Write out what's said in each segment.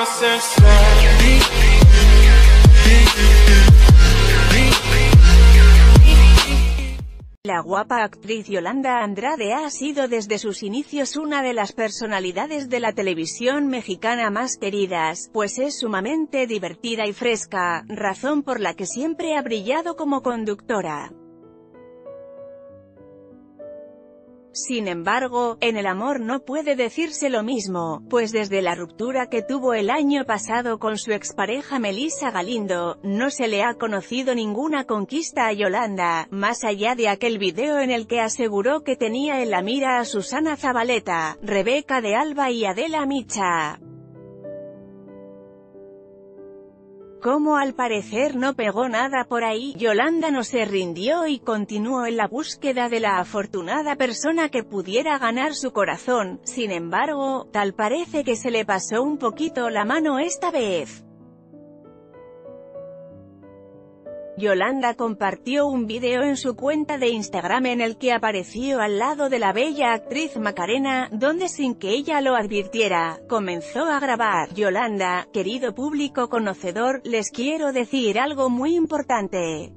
La guapa actriz Yolanda Andrade ha sido desde sus inicios una de las personalidades de la televisión mexicana más queridas, pues es sumamente divertida y fresca, razón por la que siempre ha brillado como conductora. Sin embargo, en el amor no puede decirse lo mismo, pues desde la ruptura que tuvo el año pasado con su expareja Melissa Galindo, no se le ha conocido ninguna conquista a Yolanda, más allá de aquel video en el que aseguró que tenía en la mira a Susana Zabaleta, Rebeca de Alba y Adela Micha. Como al parecer no pegó nada por ahí, Yolanda no se rindió y continuó en la búsqueda de la afortunada persona que pudiera ganar su corazón. Sin embargo, tal parece que se le pasó un poquito la mano esta vez. Yolanda compartió un video en su cuenta de Instagram en el que apareció al lado de la bella actriz Macarena, donde sin que ella lo advirtiera, comenzó a grabar. Yolanda: querido público conocedor, les quiero decir algo muy importante.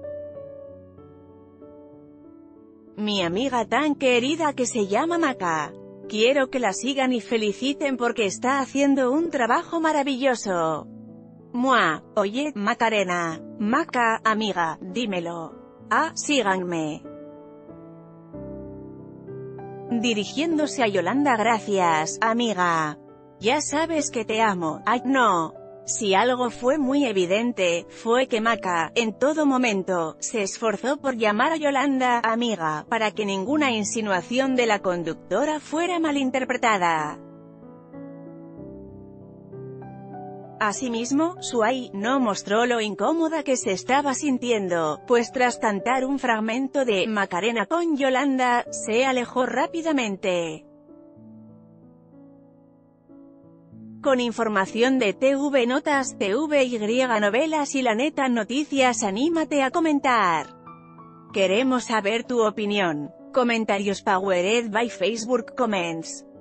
Mi amiga tan querida que se llama Maca. Quiero que la sigan y feliciten porque está haciendo un trabajo maravilloso. Mua. Oye, Macarena. Maca, amiga, dímelo. Síganme. Dirigiéndose a Yolanda: gracias, amiga. Ya sabes que te amo. Ay, no. Si algo fue muy evidente, fue que Maca, en todo momento, se esforzó por llamar a Yolanda amiga, para que ninguna insinuación de la conductora fuera malinterpretada. Asimismo, Suay no mostró lo incómoda que se estaba sintiendo, pues tras cantar un fragmento de Macarena con Yolanda, se alejó rápidamente. Con información de TV Notas, TVY Novelas y La Neta Noticias, anímate a comentar. Queremos saber tu opinión. Comentarios powered by Facebook Comments.